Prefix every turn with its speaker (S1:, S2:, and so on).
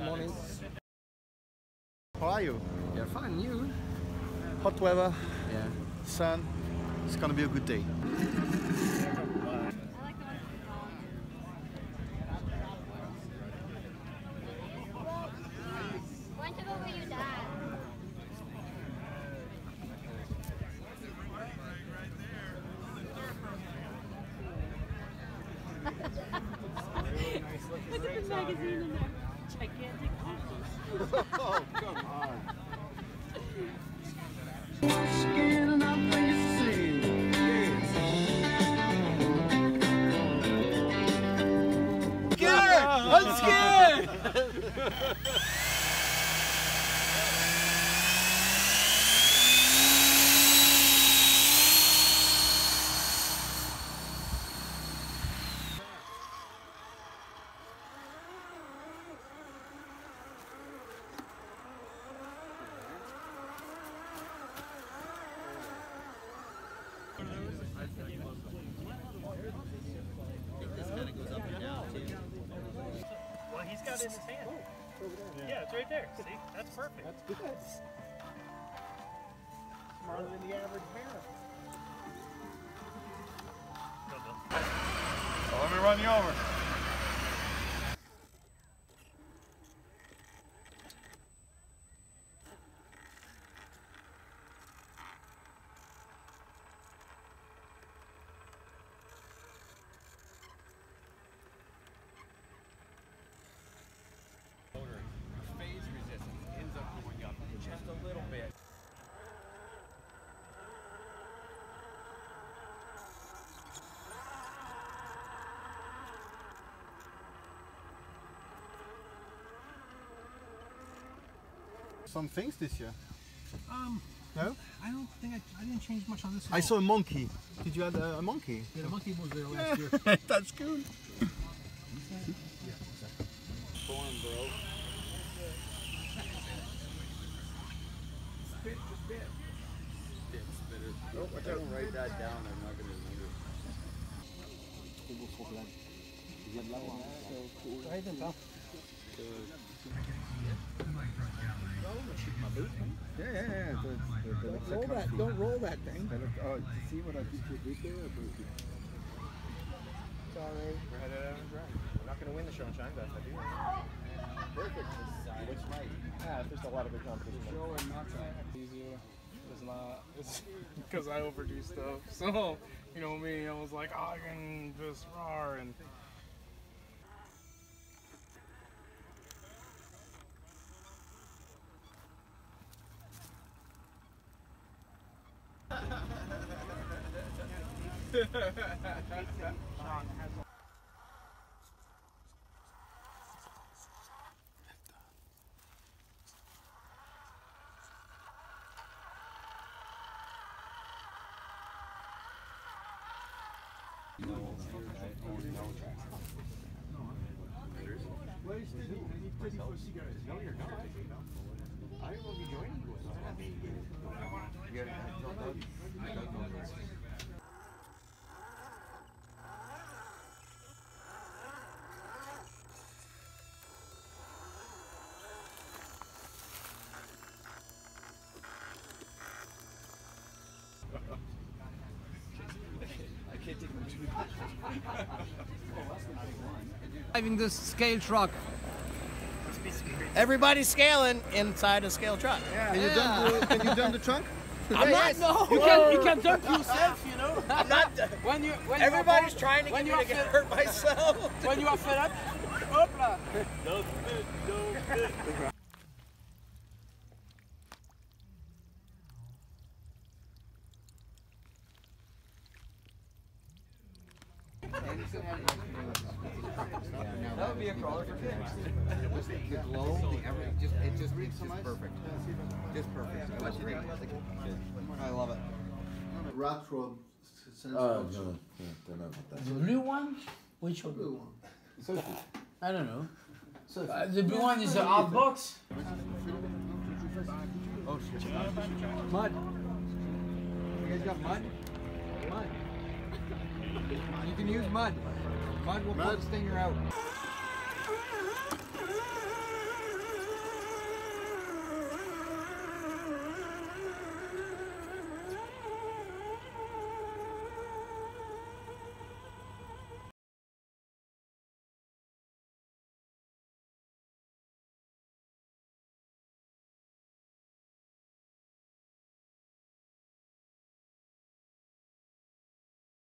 S1: morning.
S2: How are you?
S1: Yeah, fine. You?
S2: Hot weather.
S1: Yeah.
S2: Sun. It's gonna be a good day.
S3: Look at the magazine in there. Gigantic copies.
S2: Oh, come on.
S1: I'm scared!
S4: Well, he's got it in his hand. Yeah, it's right there. See? That's perfect.
S2: That's good. Smarter than the average parent. Oh, let me run you over.
S1: Phase resistance ends up going up just a little bit.
S2: Some things this year. No?
S4: I don't think I didn't change much on this at
S2: I
S4: all.
S2: saw a monkey. Did you add a monkey?
S4: Yeah, the monkey was there last year.
S2: That's cool.
S1: Corn, bro. Nope, I don't write that down. I'm not going to remember.
S2: Yeah.
S5: Don't roll that thing.
S2: Oh, see what I did to your boot there?
S5: Sorry.
S4: We're headed out on drive. We're not going to win the show and shine fest, I do.
S1: Perfect. Which might.
S4: Yeah, there's a lot of good competition.
S5: Show and not
S6: Easier. It's not. It's because I overdo stuff. So, you know me, I was like, oh, I can just roar and.
S5: Driving this scale truck. Everybody's scaling inside a scale truck.
S2: Can you dump the trunk?
S5: I'm not. No.
S3: You can dump yourself, you know.
S5: I'm not.
S3: When
S5: Everybody's trying to get me to get hurt myself.
S3: When you are fed up, hopla.
S1: That would be a crawler for kids. The glow, it just makes it perfect. Just perfect. I love it.
S2: Rat road.
S1: No, don't know about that.
S7: The blue one? Which one?
S2: Blue one.
S7: I don't know. The blue one is the hard box.
S2: Oh shit.
S1: Mud. You guys got mud? Mud. You can use mud. Mud will pull the stinger out.